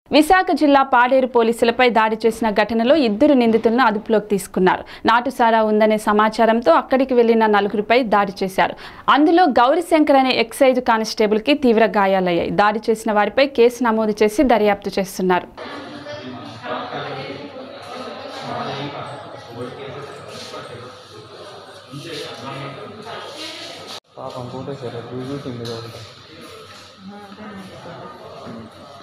విశాఖ జిల్లా పాడేరు పోలీసులపై దాడి చేసిన ఘటనలో 2 నిందితులను అదుపులోకి తీసుకున్నారు. నాటుసారా ఉందనే సమాచారంతో అక్కడికి వెళ్లిన 4గురిపై దాడి చేశారు. అందులో గౌరీశంకర్ అనే ఎక్సైజ్ కానిస్టేబుల్ కి తీవ్ర గాయాలయ్యాయి. దాడి చేసిన వారిపై కేసు నమోదు చేసి దర్యాప్తు చేస్తున్నారు. పాపం ఫోటో షూట్ వీడియో